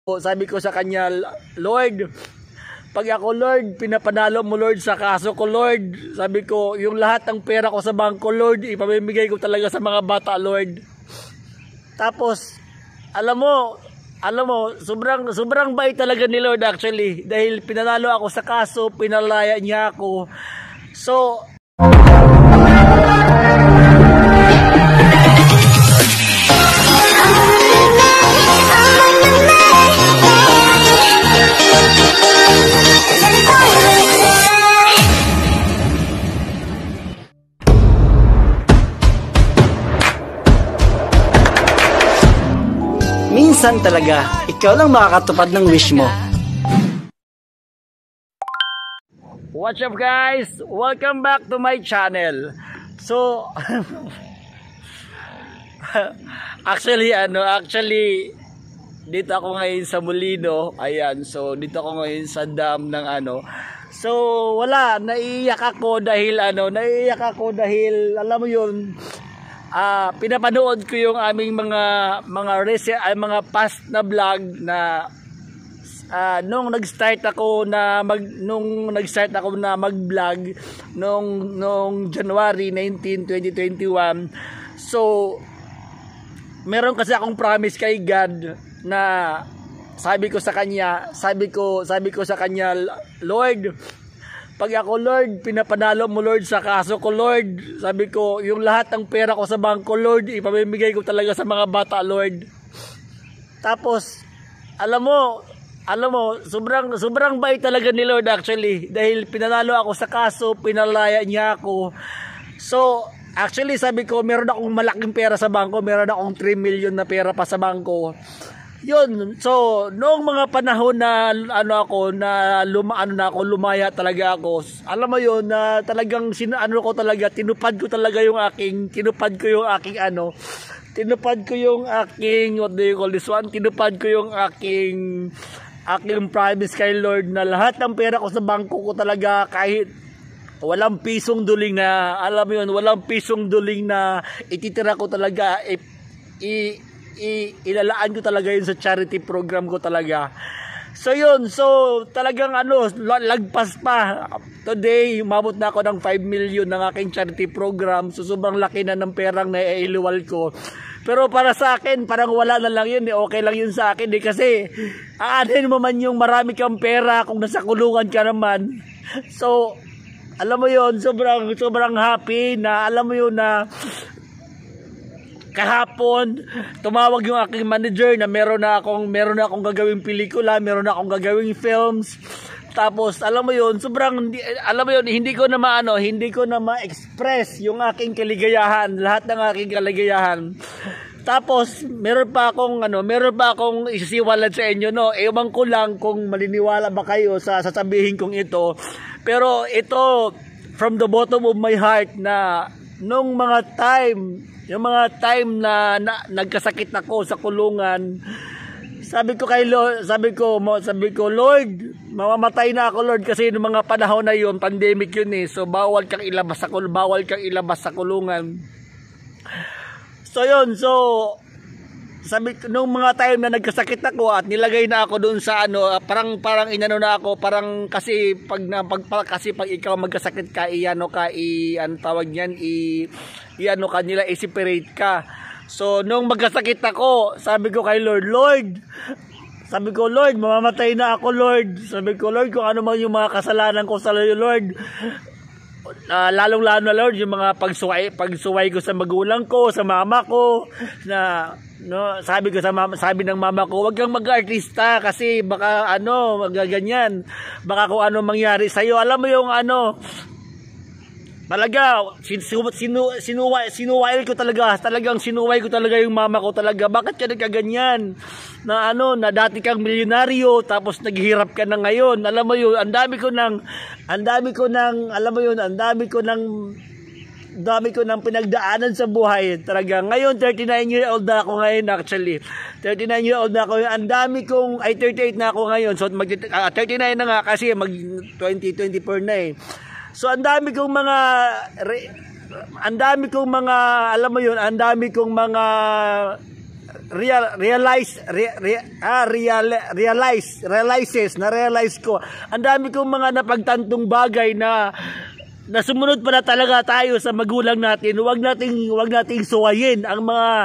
Sabi ko sa kanya, Lord, pag ako Lord, pinapanalo mo Lord sa kaso ko Lord. Sabi ko, yung lahat ng pera ko sa bangko Lord, ipamimigay ko talaga sa mga bata Lord. Tapos, alam mo, sobrang bait talaga ni Lord actually. Dahil pinanalo ako sa kaso, pinalaya niya ako. So, minsan talaga, ikaw lang makakatupad ng wish mo. What's up guys? Welcome back to my channel. So, actually, dito ako ngayon sa Molino. Ayan, so dito ako ngayon sa dam ng So, wala, naiiyak ako dahil alam mo yun, pinapanood ko yung aming mga past na vlog na nung nag-start ako na mag-vlog nung January 19, 2021. So meron kasi akong promise kay God na sabi ko sa kanya, Lord, pag ako Lord, pinapanalo mo Lord sa kaso ko Lord. Sabi ko, yung lahat ng pera ko sa bangko Lord, ipamimigay ko talaga sa mga bata Lord. Tapos, alam mo, sobrang bait talaga ni Lord actually. Dahil pinanalo ako sa kaso, pinalaya niya ako. So, actually sabi ko, meron akong malaking pera sa bangko, meron akong 3 million na pera pa sa bangko. Yun, so noong mga panahon na lumaya talaga ako. Alam mo yun na talagang tinupad ko yung aking what do you call this one? Tinupad ko yung aking promise kay Lord na lahat ng pera ko sa bangko ko talaga, kahit walang pisong duling na, alam mo yun, walang pisong duling na ititira ko talaga, ilalaan ko talaga yun sa charity program ko talaga. So yun, so talagang lagpas pa. Today, umabot na ako ng 5 million ng aking charity program. So sobrang laki na ng perang naiiluwal ko. Pero para sa akin, parang wala na lang yun. Okay lang yun sa akin kasi aanin mo man yung marami kang pera kung nasa kulungan ka naman. So, alam mo yun, sobrang happy na alam mo yun na kahapon tumawag yung aking manager na meron na akong gagawing pelikula, meron na akong gagawing films. Tapos alam mo yun, hindi ko na ma-express yung aking kaligayahan, lahat ng aking kaligayahan. Tapos meron pa akong isisiwalat sa inyo, no. Ewan ko lang kung maliniwala ba kayo sa sasabihin kong ito. Pero ito from the bottom of my heart na nung mga time na nagkasakit ako sa kulungan, sabi ko Lord, mamamatay na ako Lord, kasi nung mga panahon na yun, pandemic yun so bawal kang ilabas sa kulungan. So yun, sabi ko nung mga time na nagkasakit ako at nilagay na ako doon sa parang na ako, kasi pag ikaw magkasakit ka, i-separate ka. So nung magkasakit ako, sabi ko kay Lord, mamamatay na ako Lord. Sabi ko, Lord, kung ano man yung mga kasalanan ko sa Lord, lalong-lalo na Lord, yung mga pagsuway ko sa magulang ko, sa mama ko, sabi ng mama ko, wag kang mag-artista kasi baka magaganyan, baka kung ano mangyari sa iyo. Alam mo yung talaga sinuway ko talaga yung mama ko talaga. Bakit ka nagkaganyan? Na dati kang milyonaryo tapos naghihirap ka na ngayon. Alam mo yun, ang dami ko nang pinagdaanan sa buhay talaga. Ngayon 39 year old na ako ngayon actually. 39 year old na ako. Ang dami kong 38 na ako ngayon. So 39 na nga kasi mag 2024 na So ang dami kong mga realize ko ang dami kong mga napagtantong bagay na sumunod pa na talaga tayo sa magulang natin. Huwag nating suwayin ang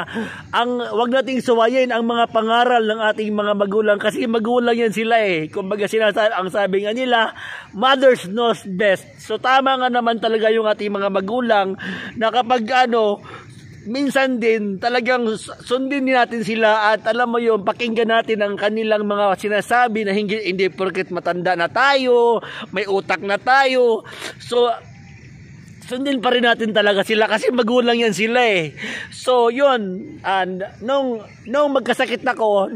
mga pangaral ng ating mga magulang kasi magulang yan sila eh. Kumbaga ang sabi nga nila, mothers knows best. So tama nga naman talaga yung ating mga magulang na kapag minsan din talagang sundin natin sila at alam mo yun, pakinggan natin ang kanilang mga sinasabi na hindi porket matanda na tayo, may utak na tayo. So sundin pa rin natin talaga sila kasi magulang yan sila eh. So yun, and nung magkasakit ako,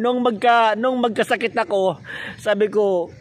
sabi ko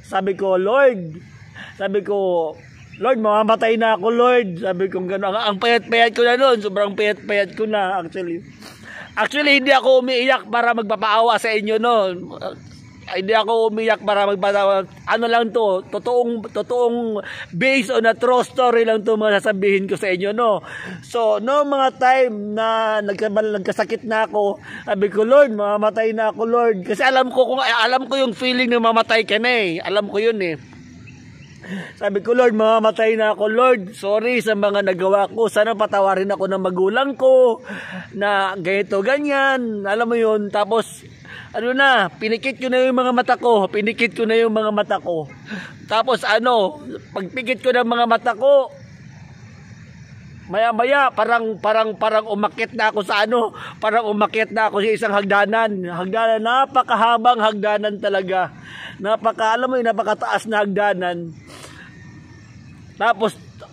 Lord, mamamatay na ako, Lord. Sabi ko gano'n. Ang payat-payat ko na noon. Sobrang payat-payat ko na actually. Actually, hindi ako umiiyak para magpapaawa sa inyo noon. Hindi ako umiyak para magpatawa. Ano lang to, totoong based on a true story lang to mga sasabihin ko sa inyo, no. So, no mga time na nagkasakit na ako, sabi ko, Lord, mamamatay na ako, Lord. Kasi alam ko yung feeling na mamatay ka na eh. Alam ko yun eh. Sabi ko, Lord, mamamatay na ako, Lord. Sorry sa mga nagawa ko. Sana patawarin ako ng magulang ko na ganito, ganyan. Alam mo yun. Tapos, pinikit ko na yung mga mata ko. Tapos pagpikit ko ng mga mata ko, maya-maya, parang umakyat na ako sa sa isang hagdanan. Napakahabang hagdanan talaga. Napakataas na hagdanan. Tapos,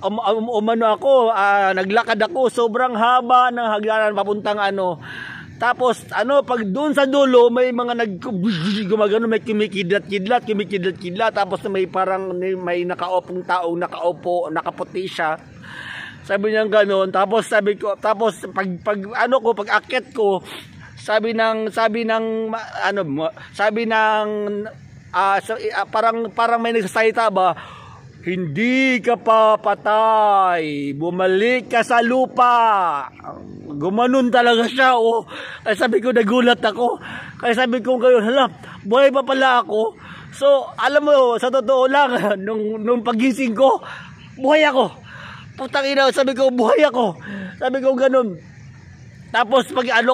naglakad ako, sobrang haba ng hagdanan, papuntang Tapos, pag doon sa dulo, may mga gumagano, may kumikidlat. Tapos, may nakaupong taong nakaputi siya. Sabi niya gano'n. Tapos, pag akyat ko, sabi ng parang may nagsasalita ba, hindi ka pa patay, bumalik ka sa lupa. Gumanon talaga siya. Kaya sabi ko, nagulat ako. Kaya sabi ko ngayon, hala, buhay pa pala ako. So, alam mo, sa totoo lang, nung pagising ko, buhay ako. Putang ina, sabi ko, buhay ako. Sabi ko ganun. Tapos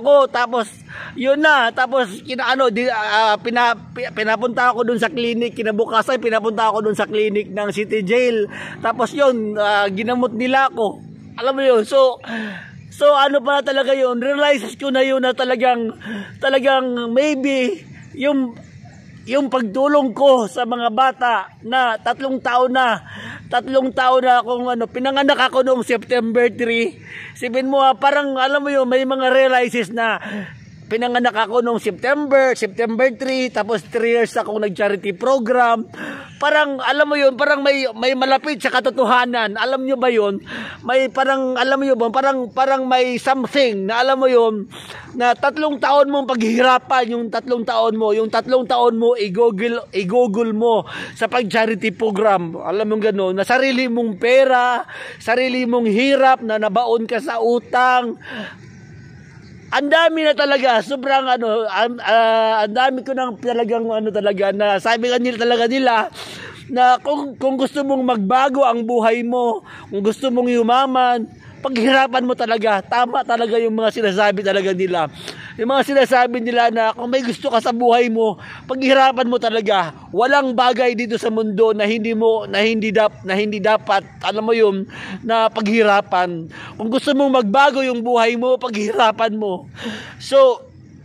pinapunta ako dun sa clinic, kinabukasan pinapunta ako dun sa clinic ng City Jail. Tapos yun, ginamot nila ako. Alam mo yun, so pala talaga yun, realize ko na yun na talagang maybe yung pagtulong ko sa mga bata na 3 taon na akong pinanganak ako noong September 3. Sipin mo parang alam mo yun, may mga realizes na pinanganak ako noong September 3, tapos 3 years akong nag-charity program. Parang alam mo yun, parang may malapit sa katotohanan. Alam nyo ba yun? Parang may something na alam mo yun, na 3 taon mong paghihirapan, yung 3 taon mo i-google mo sa pag-charity program. Alam mo gano'n, na sarili mong pera, sarili mong hirap na nabaon ka sa utang. Ang dami na talaga, sobrang ang dami ko nang talagang talaga na sabi nila na kung gusto mong magbago ang buhay mo, kung gusto mong yumaman, paghirapan mo talaga. Tama talaga yung mga sinasabi talaga nila. Yung mga sinasabi nila na kung may gusto ka sa buhay mo, paghirapan mo talaga. Walang bagay dito sa mundo na hindi dapat, alam mo yun, na paghirapan. Kung gusto mong magbago yung buhay mo, paghirapan mo. So,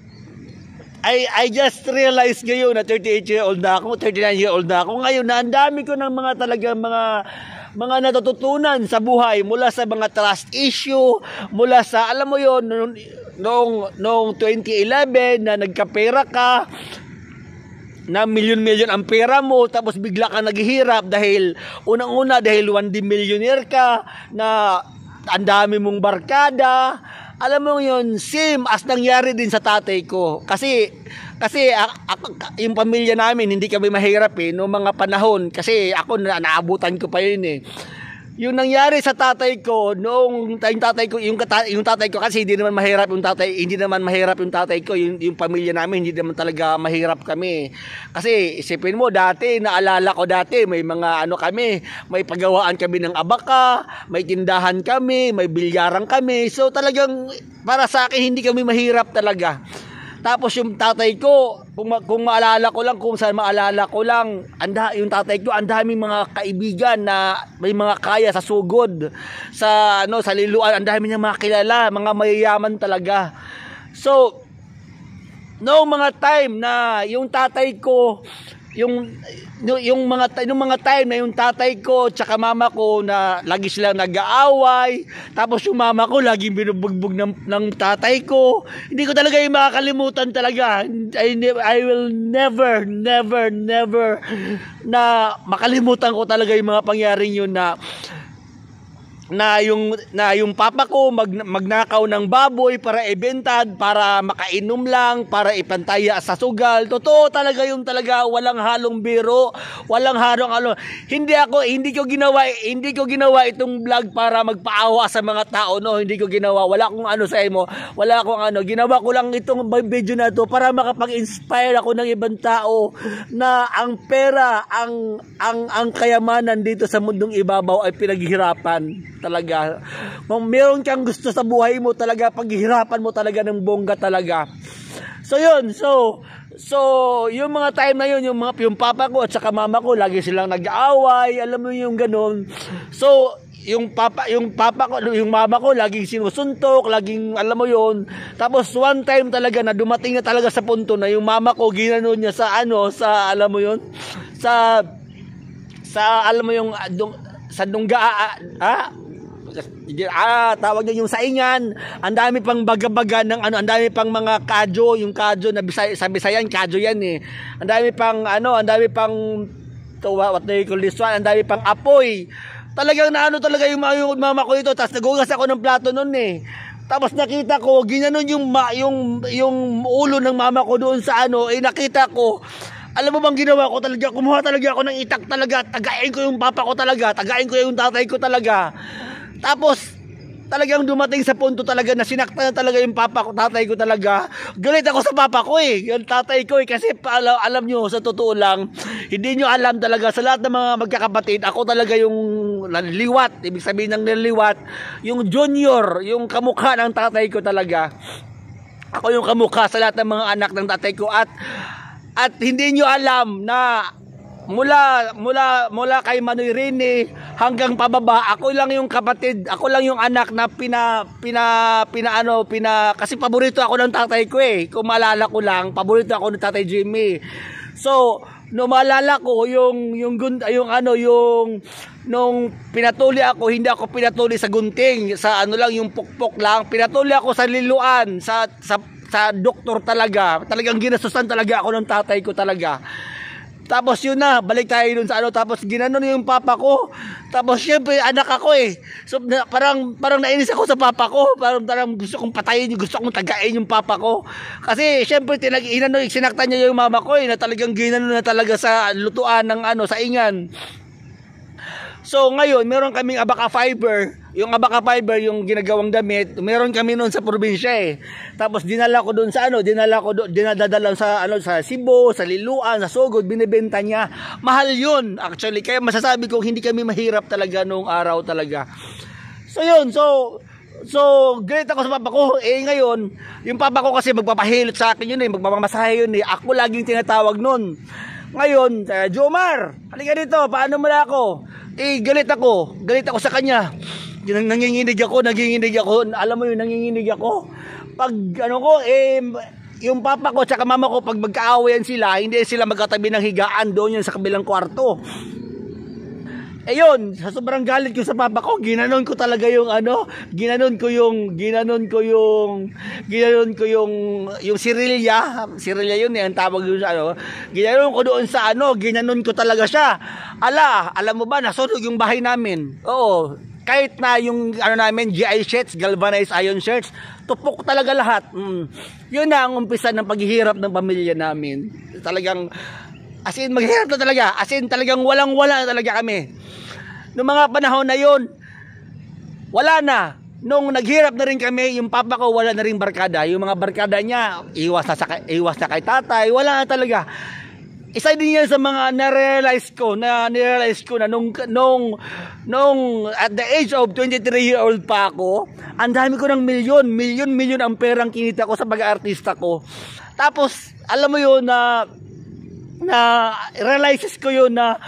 I just realized ngayon na 39 year old na ako ngayon na ang dami ko ng mga natututunan sa buhay mula sa mga trust issue, mula sa alam mo yon noong 2011 na nagkapera ka na milyon ang pera mo, tapos bigla ka naghihirap dahil unang-una dahil 1D millionaire ka na ang dami mong barkada. Alam mo yun, same as nangyari din sa tatay ko. Kasi yung pamilya namin, hindi kami mahirap noong mga panahon. Kasi ako, naabutan ko pa yun yung nangyari sa tatay ko noong yung tatay ko kasi hindi naman mahirap yung tatay ko, yung pamilya namin hindi naman talaga mahirap kami. Kasi isipin mo dati, naalala ko dati may mga ano kami, may paggawaan kami ng abaka, may tindahan kami, may bilyaran kami. So talagang para sa akin hindi kami mahirap talaga. Tapos yung tatay ko, kung maalala ko lang, kung saan maalala ko lang, yung tatay ko, ang daming mga kaibigan na may mga kaya sa sugod, sa liluan, ang dami niya mga kilala, mga mayayaman talaga. So, no mga time na yung tatay ko, yung mga time na yung tatay ko tsaka mama ko na lagi silang nag-aaway, tapos yung mama ko laging binubugbog ng tatay ko, hindi ko talaga yung makakalimutan talaga. I will never na makalimutan ko talaga yung mga pangyaring yun na yung papa ko magnakaw ng baboy para ibenta, para makainom lang, para ipantaya sa sugal. Totoo talaga yung talaga, walang halong biro, walang halong hindi ko ginawa itong vlog para magpaawa sa mga tao, no. Hindi ko ginawa, wala akong sa imo, wala akong ginawa ko lang itong video na to para makapag-inspire ako ng ibang tao na ang pera, ang kayamanan dito sa mundong ibabaw ay pinaghihirapan talaga. Kung meron kang gusto sa buhay mo talaga, paghihirapan mo talaga ng bongga talaga. So yun, so yung mga time na yun, yung papa ko at saka mama ko lagi silang nag-aaway, alam mo yung ganun. So yung mama ko laging sinusuntok, laging alam mo yun. Tapos one time talaga na dumating na talaga sa punto na yung mama ko ginanon niya sa alam mo yun, sa alam mo yung sa dungga tawag niya yung saingan, ang dami pang baga-baga ng ang dami pang mga kadyo, yung kadyo na sa Bisayan, kadyo yan eh. Ang dami pang what do you call this one? Ang dami pang apoy. Talagang talaga yung mama ko ito, tapos nagugas ako ng plato noon eh. Tapos nakita ko, ginanon yung ulo ng mama ko doon sa nakita ko. Alam mo bang ginawa ko talaga? Kumuha talaga ako ng itak talaga. Tagain ko yung papa ko talaga. Tagain ko yung tatay ko talaga. Tapos, talagang dumating sa punto talaga na sinaktan na talaga yung papa ko, tatay ko talaga. Galit ako sa papa ko eh. Yung tatay ko eh. Kasi alam nyo, sa totoo lang, hindi nyo alam talaga. Sa lahat ng mga magkakapatid, ako talaga yung liwat. Ibig sabihin ng niliwat. Yung junior, yung kamukha ng tatay ko talaga. Ako yung kamukha sa lahat ng mga anak ng tatay ko. At hindi nyo alam na mula kay Manoy Rene hanggang pababa, ako lang yung kapatid, ako lang yung anak na kasi paborito ako ng tatay ko eh. Kung maalala ko lang, paborito ako ng tatay Jimmy. So, no maalala ko nung pinatuli ako, hindi ako pinatuli sa gunting, sa yung pukpok lang. Pinatuli ako sa liluan, sa doktor talaga. Talagang ginasusan talaga ako ng tatay ko talaga. Tapos yun na, balik tayo dun sa tapos ginanon yung papa ko. Tapos syempre anak ako eh. So parang nainis ako sa papa ko. Parang gusto kong patayin, gusto kong tagain yung papa ko. Kasi syempre sinaktan niya yung mama ko eh, na talagang ginanon na talaga sa lutuan ng sa ingan. So ngayon, meron kaming abaka fiber. Yung abaka fiber, yung ginagawang damit, meron kami noon sa probinsya eh. Tapos dinala ko doon sa dinadala sa Cebu, sa Liluan, sa Sogod, binebenta niya. Mahal yun actually. Kaya masasabi ko hindi kami mahirap talaga noong araw talaga. So yun, so galit ako sa papa ko. Eh ngayon, yung papa ko kasi magpapahilot sa akin yun eh, magpapamasahe yun eh. Ako laging tinatawag noon. Ngayon, Jomar, halika dito, paano mo na ako? Eh, galit ako sa kanya. Nanginginig ako. Alam mo yun, nanginginig ako. Pag yung papa ko at mama ko, pag magkaawayan sila, hindi sila magkatabi ng higaan, doon yun sa kabilang kwarto. Eh yun, sa sobrang galit ko sa papa ko, ginanon ko talaga yung yung sirilya yun eh, ang tawag yun sa ginanon ko doon sa ginanon ko talaga siya. Alam mo ba, nasunog yung bahay namin. Oo, kahit na yung namin, GI shirts, galvanized iron shirts, tupok talaga lahat. Yun na ang umpisa ng paghihirap ng pamilya namin. Talagang, as in, maghihirap na talaga. As in, talagang walang-wala na talaga kami. Noong mga panahon na yon, wala na. Nung naghirap na rin kami, yung papa ko wala na rin barkada. Yung mga barkada niya, iwas na kay tatay, wala na talaga. Isa din yan sa mga na-realize ko na nung at the age of 23-year-old pa ako, ang dami ko ng milyon ang perang kinita ko sa pag-aartista ko. Tapos, alam mo yun na realizes ko yun na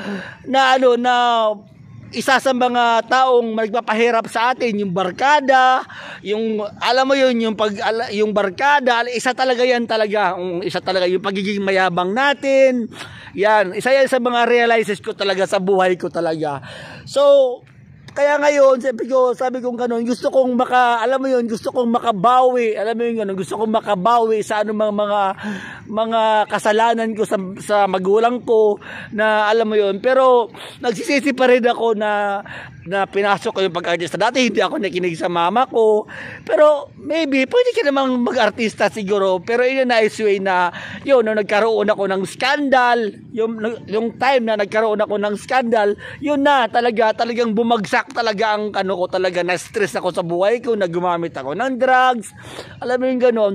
isa sa mga taong nagpapahirap sa atin, yung barkada, yung alam mo yun, yung barkada, isa talaga yung pagiging mayabang natin. Yan, isa yan sa mga realizes ko talaga sa buhay ko talaga. So, kaya ngayon, sabi ko gano'n, gusto kong makabawi, gusto kong makabawi sa mga kasalanan ko sa magulang ko, na alam mo yun, pero nagsisisi pa rin ako na pinasok ko yung pag-artista. Dati hindi ako nakinig sa mama ko, pero maybe pwede ka namang mag-artista siguro, pero in a nice way na yun, nung nagkaroon ako ng scandal, yung time na nagkaroon ako ng scandal, yun na talagang bumagsak talaga ang ko talaga, na stress ako sa buhay ko, na gumamit ako ng drugs, alam mo yung ganon.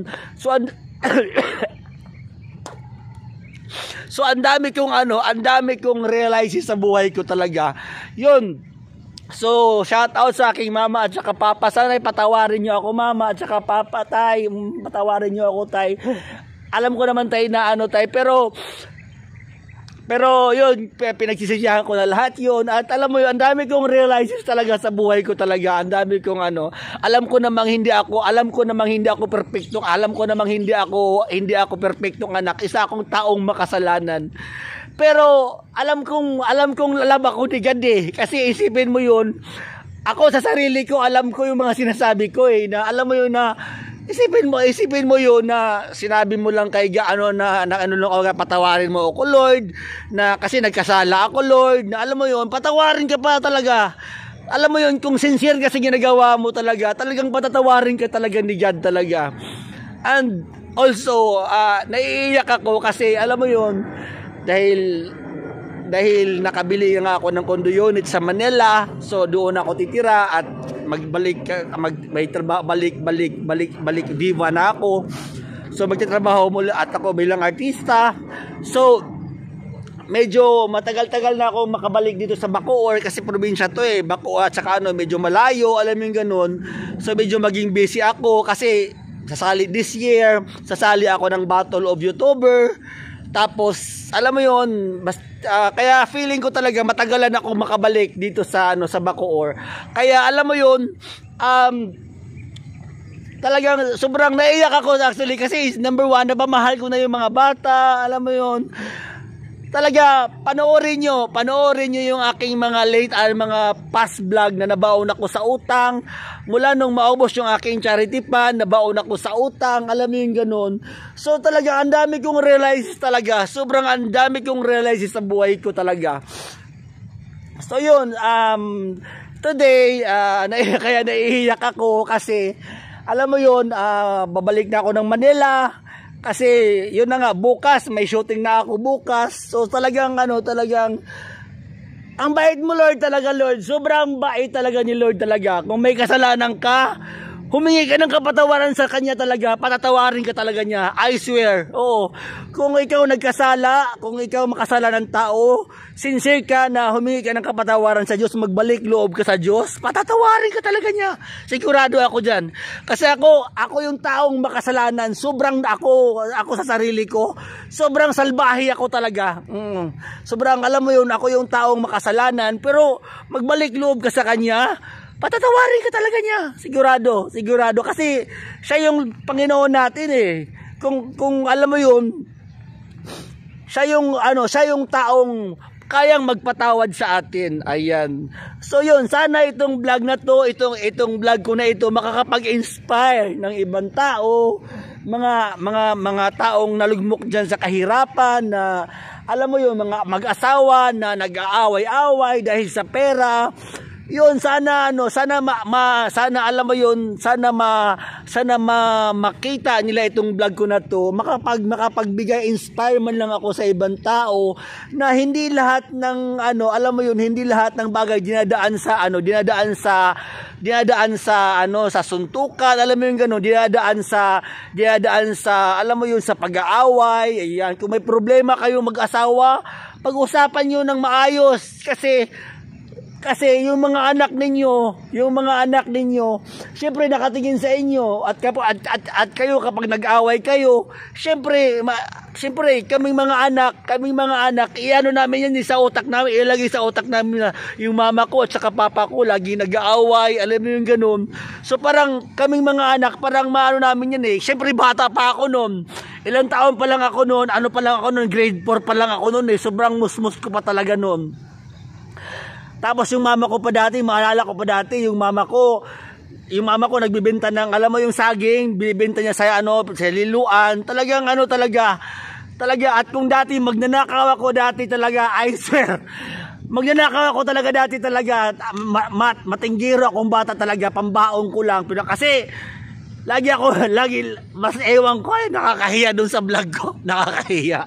So ang dami kong realize sa buhay ko talaga. Yun. So shout out sa aking mama at saka papa. Sana patawarin niyo ako, mama at saka papa, tay. Patawarin niyo ako, tay. Alam ko naman, tay, na tay, pero yun, pinagsisisihan ko na lahat yun. At alam mo yun, ang dami kong realizes talaga sa buhay ko talaga. Ang dami kong alam ko namang hindi ako perfecto. Alam ko namang hindi ako perfectong anak. Isa akong taong makasalanan. Pero alam kong alam ako ni God eh. Kasi isipin mo yun, ako sa sarili ko, alam ko yung mga sinasabi ko eh. Na alam mo yun na, Isipin mo yun na sinabi mo lang kay patawarin mo ako, Lord, na kasi nagkasala ako, Lord, na alam mo yun, patawarin ka pa talaga. Alam mo yun, kung sincere ka sa ginagawa mo talaga, talagang patatawarin ka talaga ni God talaga. And also, naiiyak ako kasi alam mo yun, dahil nakabili nga ako ng condo unit sa Manila, so doon ako titira at balik diva na ako. So magtatrabaho mula at ako bilang artista. So medyo matagal-tagal na ako makabalik dito sa Bacoor kasi probinsya to eh. Bacoor at saka medyo malayo, alam mo yung ganun. So medyo maging busy ako kasi this year sasali ako ng Battle of YouTuber. Tapos alam mo yon, kaya feeling ko talaga matagalan ako makabalik dito sa Bacoor. Kaya alam mo yon, talagang sobrang naiyak ako actually kasi number one, napamahal ko na yung mga bata, alam mo yon. Talaga panoorin nyo yung aking mga mga past vlog na nabaon ako sa utang. Mula nung maubos yung aking charity fund, nabaon ako sa utang, alam mo yung ganun. So talaga ang dami kong realize talaga, sobrang ang dami kong realize sa buhay ko talaga. So yun, today, kaya naiiyak ako kasi alam mo yun, babalik na ako ng Manila. Kasi yun na nga, bukas may shooting na ako bukas. So talagang ang bait mo, Lord, talaga, Lord. Sobrang bait talaga ni Lord talaga. Kung may kasalanan ka, humingi ka ng kapatawaran sa kanya talaga, patatawarin ka talaga niya. I swear. Oo. Kung ikaw nagkasala, kung ikaw makasala ng tao, sincere ka na humingi ka ng kapatawaran sa Diyos, magbalik loob ka sa Diyos, patatawarin ka talaga niya. Sigurado ako dyan. Kasi ako yung taong makasalanan. Sobrang ako sa sarili ko. Sobrang salbahe ako talaga. Sobrang, alam mo yun, ako yung taong makasalanan, pero magbalik loob ka sa kanya, patatawarin ka talaga niya. Sigurado. Kasi siya yung Panginoon natin eh. Kung alam mo yun, siya yung taong kayang magpatawad sa atin. Ayan. So yun, sana itong vlog na to, itong vlog ko na ito makakapag-inspire ng ibang tao, mga taong nalugmok diyan sa kahirapan, na alam mo yun, mga mag-asawa na nag-aaway-away dahil sa pera. yun, sana sana sana alam mo yun, sana makita nila itong vlog ko na to, makapagbigay inspire man lang ako sa ibang tao na hindi lahat ng alam mo yun, hindi lahat ng bagay dinadaan sa suntukan, alam mo yun gano'n, dinadaan sa alam mo yun, sa pag-aaway. Ayan, kung may problema kayo mag-asawa, pag-usapan nyo ng maayos, kasi yung mga anak ninyo, syempre nakatingin sa inyo at kayo kapag nag-away kayo, syempre kaming mga anak, iano namin yan sa utak namin, ilagay sa utak namin na yung mama ko at saka papa ko lagi nag-aaway, alam mo yung ganun. So parang kaming mga anak, parang maano namin yan syempre bata pa ako noon. Ilang taon pa lang ako noon, grade 4 pa lang ako noon sobrang musmus ko pa talaga noon. Tapos yung mama ko pa dati, maalala ko pa dati, yung mama ko nagbibenta ng, alam mo yung saging, binibenta niya sa sa liluan, talagang talaga, at kung dati magnanakaw ako dati talaga, I swear, magnanakaw ako talaga dati talaga, matinggiro akong bata talaga, pambaong ko lang, pero kasi, lagi, mas ewan ko, nakakahiya dun sa vlog ko, nakakahiya.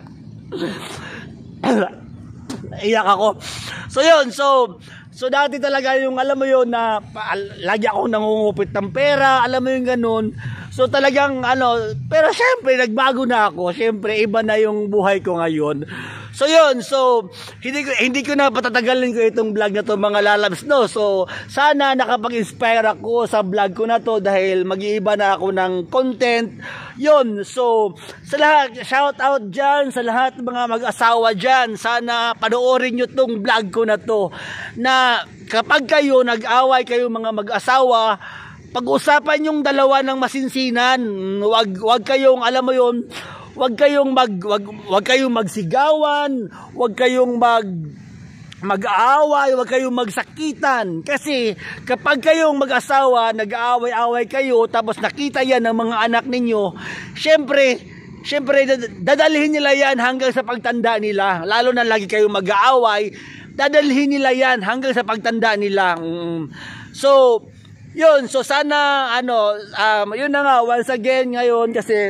Iyak ako. So yun, so dati talaga yung alam mo yun na lagi akong nangungupit ng pera, alam mo yung ganun. So talagang pero syempre nagbago na ako. Syempre iba na yung buhay ko ngayon. So yun, so hindi ko na patatagalin ko itong vlog na to mga lalabs, no. So sana nakapag-inspire ako sa vlog ko na to dahil mag-iiba na ako ng content. Yun, so sa lahat, shout out dyan sa lahat mga mag-asawa dyan, sana panoorin nyo tong vlog ko na to, na kapag kayo nag-away kayo mga mag-asawa, pag-usapan yung dalawa ng masinsinan. Wag kayong alam mo yun, wag kayong magsigawan, wag kayong mag-aaway, wag kayong magsakitan. Kasi kapag kayong mag-asawa, nag-aaway-away kayo, tapos nakita yan ng mga anak ninyo, syempre dadalhin nila yan hanggang sa pagtanda nila. Lalo na lagi kayong mag-aaway, dadalhin nila yan hanggang sa pagtanda nila. So yun, so sana yun na nga, once again ngayon kasi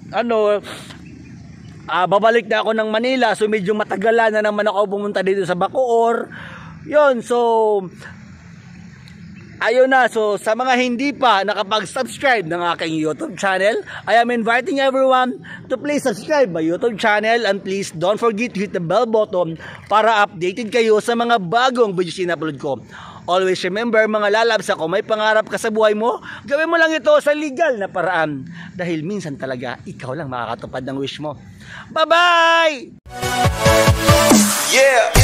babalik na ako ng Manila, so medyo matagalan na naman ako pumunta dito sa Bacoor. Yun, so ayun na, so sa mga hindi pa nakapag-subscribe ng aking YouTube channel, I am inviting everyone to please subscribe my YouTube channel, and please don't forget to hit the bell button para updated kayo sa mga bagong videos na upload ko. Always remember mga lalabs, ako may pangarap ka sa buhay mo, gawin mo lang ito sa legal na paraan. Dahil minsan talaga, ikaw lang makakatupad ng wish mo. Bye-bye! Yeah!